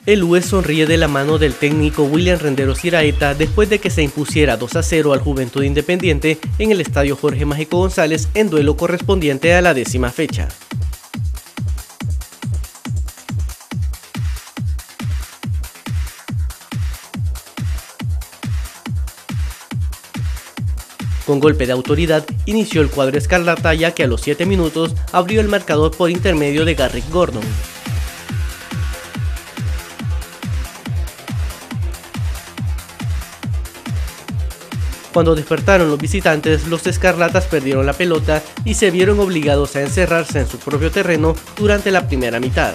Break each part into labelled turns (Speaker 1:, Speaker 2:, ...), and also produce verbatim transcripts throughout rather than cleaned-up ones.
Speaker 1: El U E sonríe de la mano del técnico William Renderos Iraheta después de que se impusiera dos a cero al Juventud Independiente en el estadio Jorge Mágico González en duelo correspondiente a la décima fecha. Con golpe de autoridad inició el cuadro escarlata, ya que a los siete minutos abrió el marcador por intermedio de Garrick Gordon. Cuando despertaron los visitantes, los escarlatas perdieron la pelota y se vieron obligados a encerrarse en su propio terreno durante la primera mitad.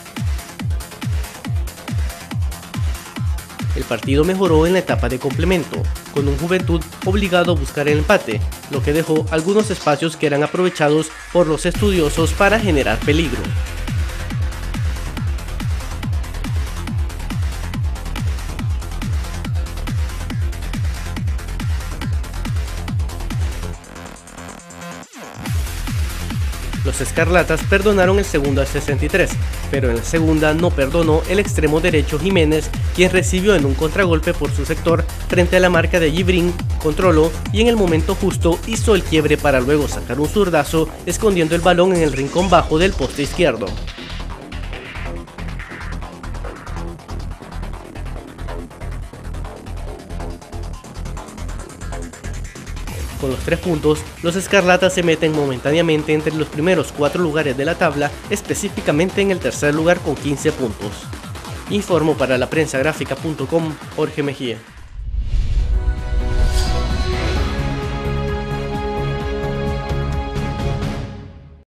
Speaker 1: El partido mejoró en la etapa de complemento, con un Juventud obligado a buscar el empate, lo que dejó algunos espacios que eran aprovechados por los estudiosos para generar peligro. Los escarlatas perdonaron el segundo al sesenta y tres, pero en la segunda no perdonó el extremo derecho Jiménez, quien recibió en un contragolpe por su sector frente a la marca de Gibrín, controló y en el momento justo hizo el quiebre para luego sacar un zurdazo, escondiendo el balón en el rincón bajo del poste izquierdo. Con los tres puntos, los escarlatas se meten momentáneamente entre los primeros cuatro lugares de la tabla, específicamente en el tercer lugar con quince puntos. Informó para la prensa gráfica punto com, Jorge Mejía.